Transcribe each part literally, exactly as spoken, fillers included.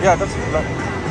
Yeah, that's black.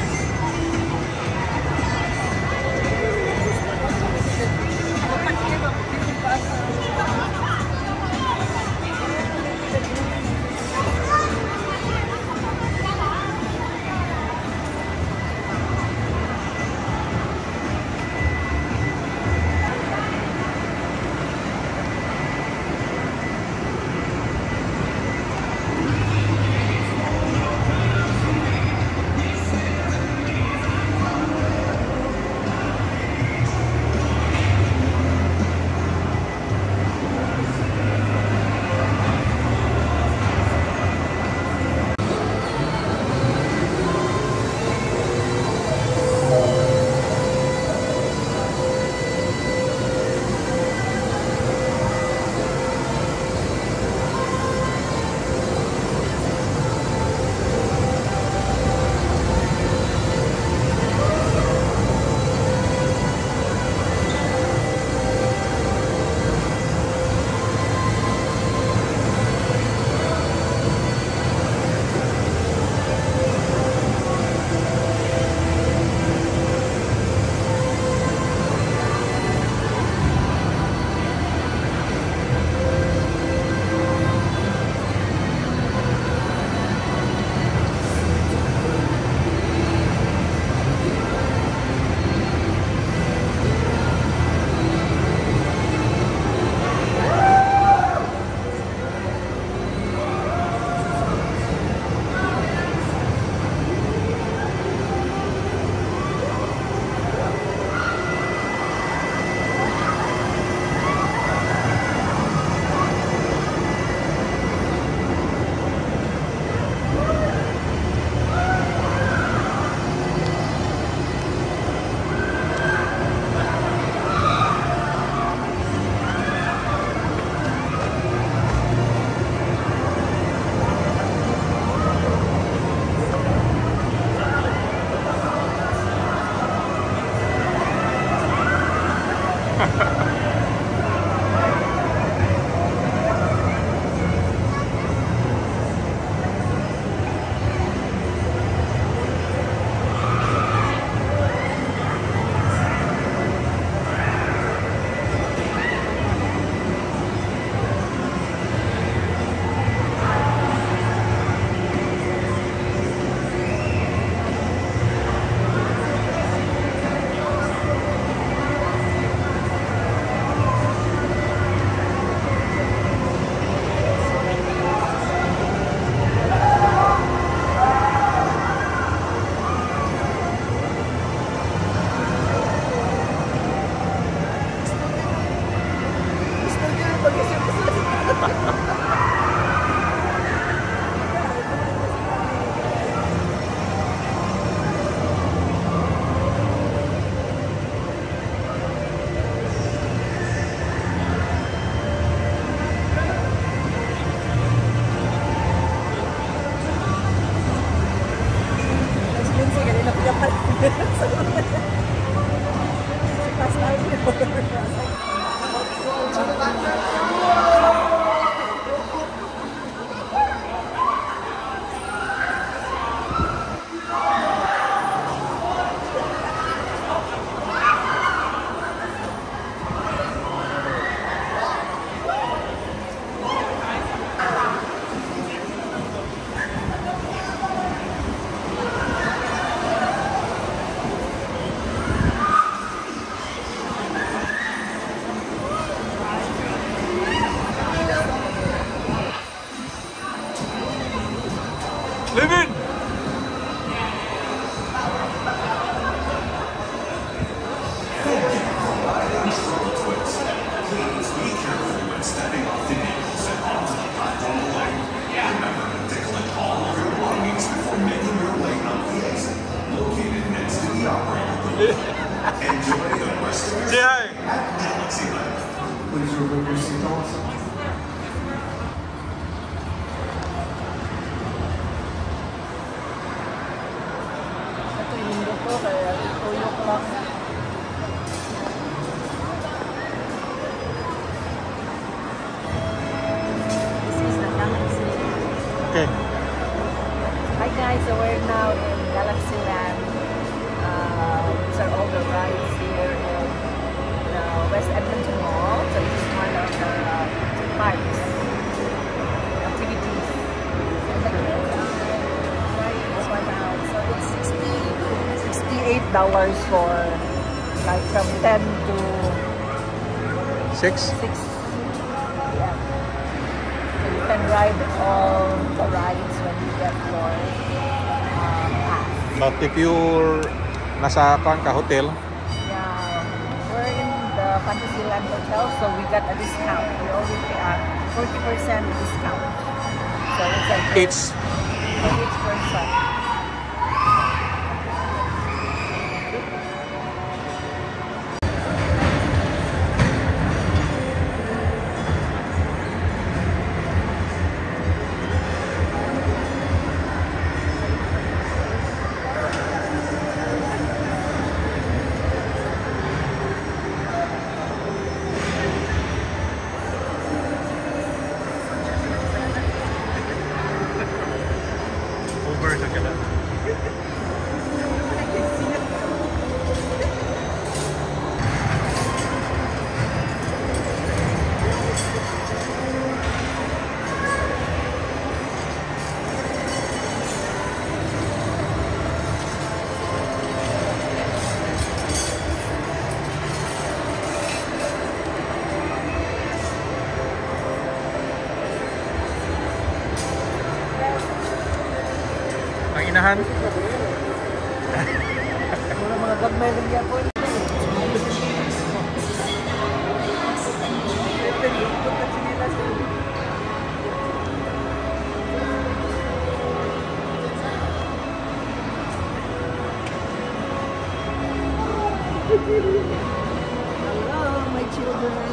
Living! Say hi. Please remove your seatbelts. Ito yung mundo ko, kaya tuyok lang. Okay. Hi guys! guys, so we're now in Galaxyland. Uh, these are all the rides here in the West Edmonton Mall. So this is one of the uh, parks, activities. And the kids try this one out. So it's sixty-eight dollars for like from ten to Six? six. Yeah. So you can ride all the rides when you get your uh, pass. But if you're nasa kan ka hotel, Yeah, we're in the Fantasyland Hotel, so we got a discount. We always pay a forty percent discount. So it's like each for each person. over sa kanan. Ang inahan. Mura mga gagmay rin yan po. Hello, my children.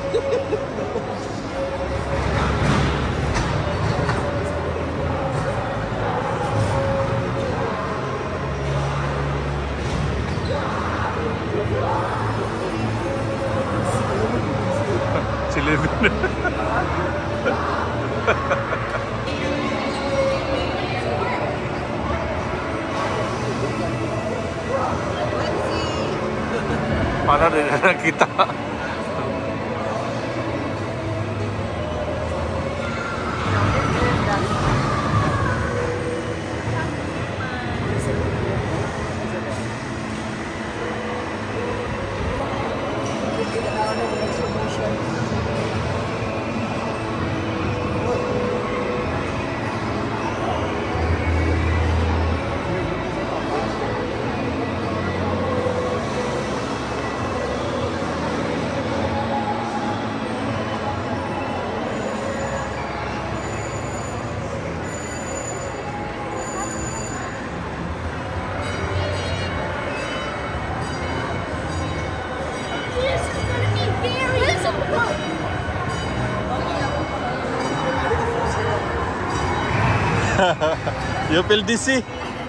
Si Levin. Para din na nakita. You feel dizzy?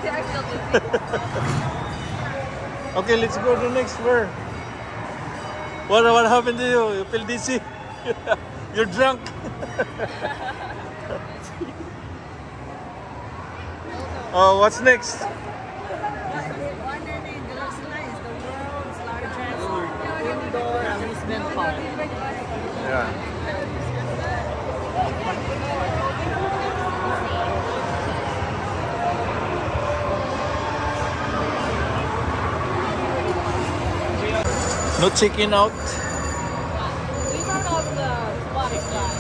Okay, let's go to the next floor. What, what happened to you? You feel dizzy? You're drunk. Oh, what's next? Wonderland Galaxyland is the world's largest indoor amusement park. Yeah. No checking out. We run off the aquatic slide.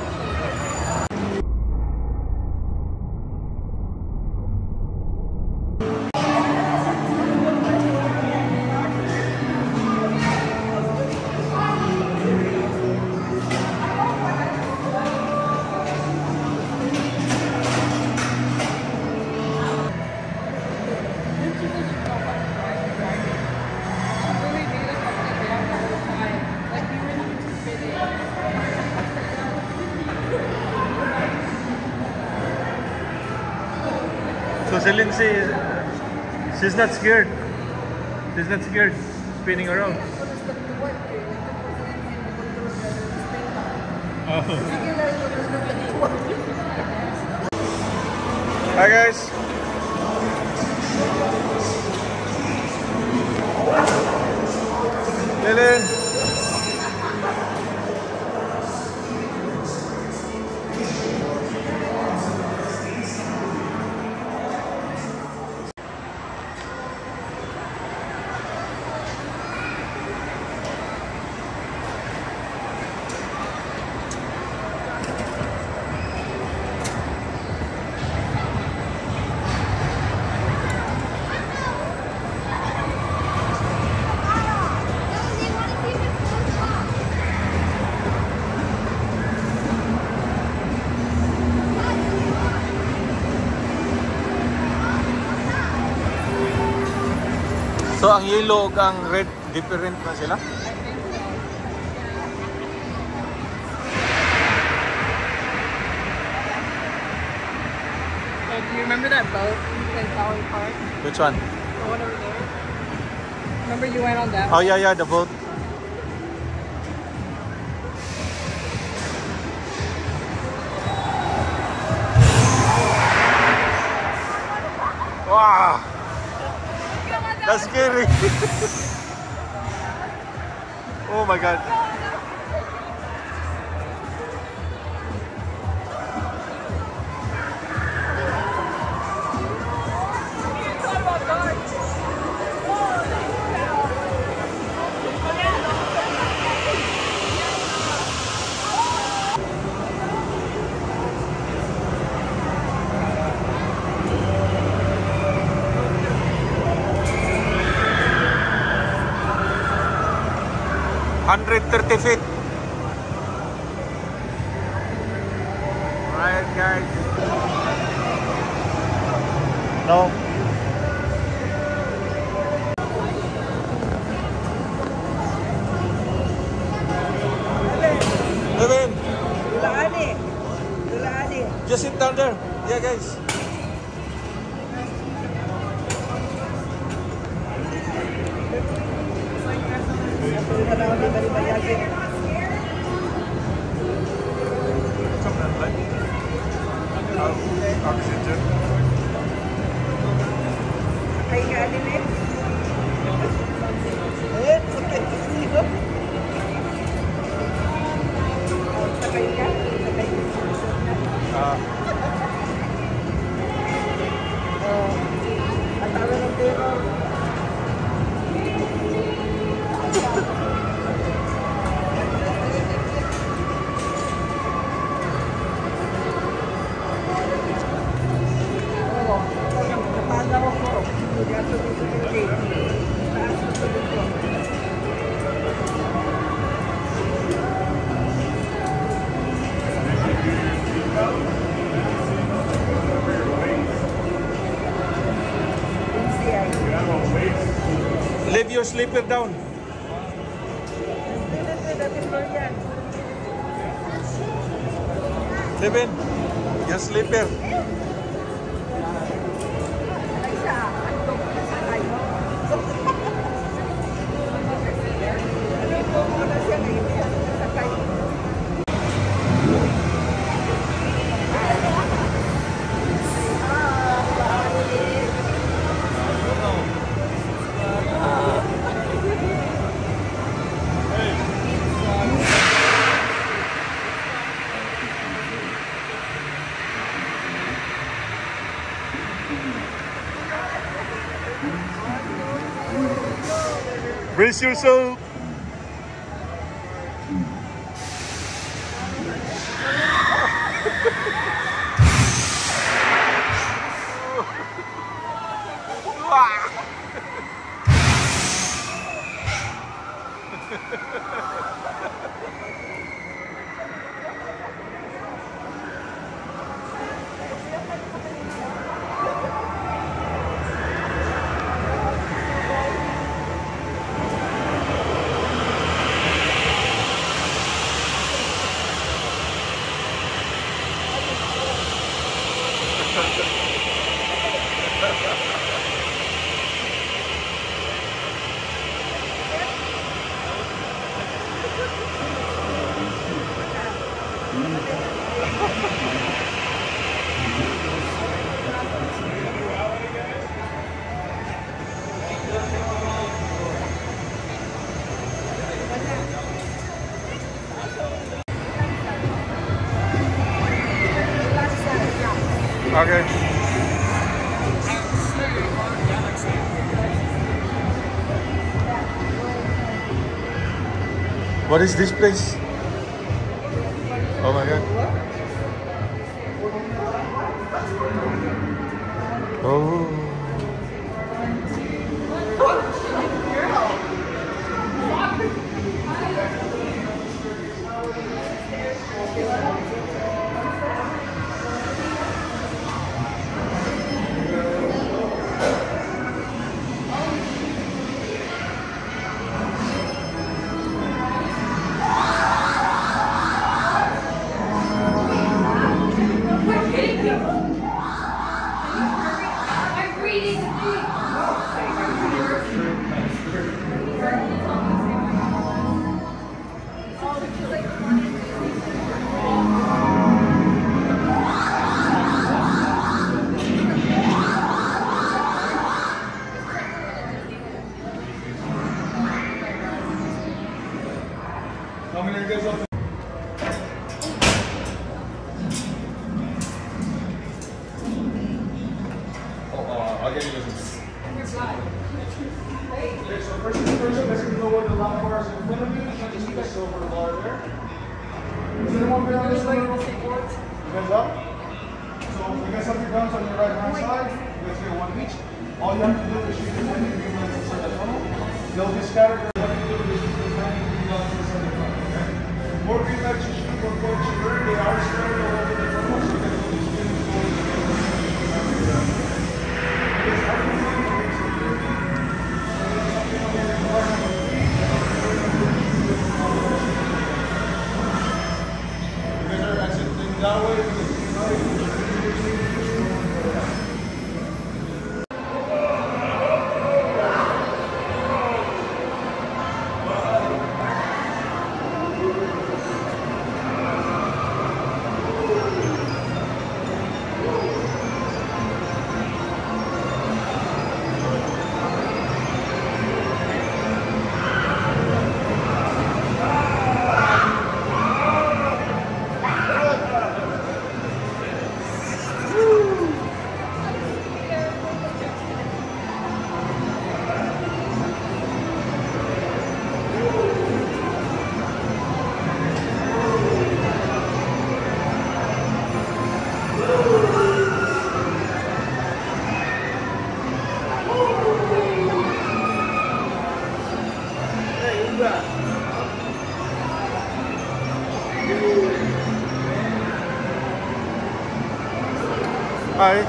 So si Lindsay, she's not scared. She's not scared spinning around. Oh. Hi guys. Evelyn! So ang yellow ug ang red different na sila? Like, do you remember that boat in Flower Park? Which one? The one over there? Remember you went on that Oh one? yeah, yeah, the boat. Wow! That's scary. Oh my god. one hundred thirty feet. Alright guys. No. Evan. Dulaani. Dulaani. Just sit down there. Yeah guys. Oxygen. Ay, galing eh. Eh, sakay ka dito. Sakay ka? Sakay ka? Ah. Oh. Ang tawag ng terror. Leave your slipper down. Levin, your slipper. Brace yourself. Okay. What is this place? Oh my god. Oh. How many are you guys up to? Oh, uh, I'll get you this. Okay, so first things first, let's know what the lap bar is in front of you. You can just put the silver bar there. Is anyone been on this one before? You guys up? So you guys have your guns on your right hand side. You guys get one each. All you have to do is shoot the twenty green lights inside the tunnel. They'll be scattered. What you do is shoot the twenty green lights inside the tunnel. Okay? The more green lights you shoot, more points you earn. They are scattered all over the tunnel, so you guys will be spinning forward. Because every time you make security, something on your environment. You guys are exiting that way with the green light. Hi.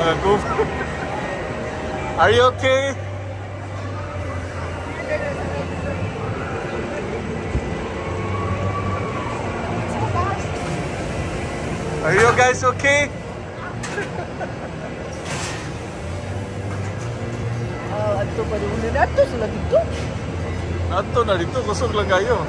mga goof. Are you okay? Are you guys okay? Ah, adto pa rin na adto sila dito. Ato na dito, kusog lang kayo.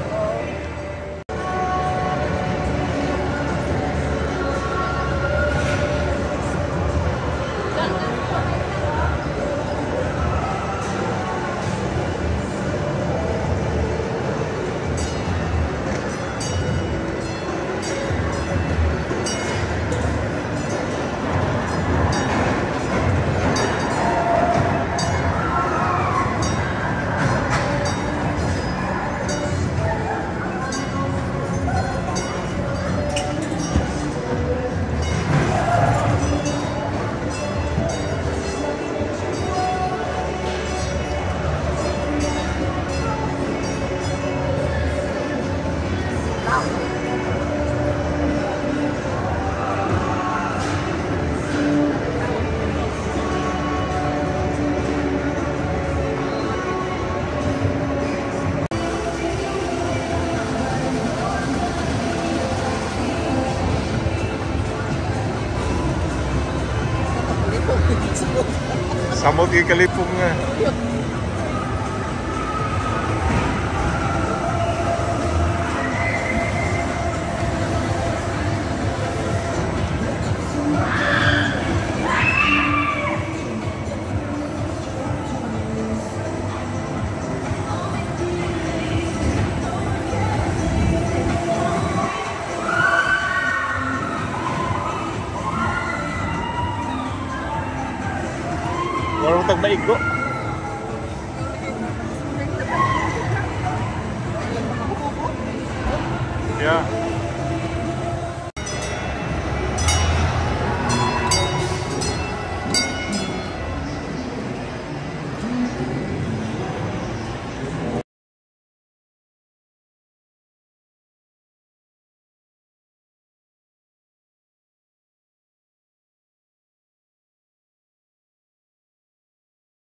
Samot kay kalipong nga. Warung tag maigo. Yeah.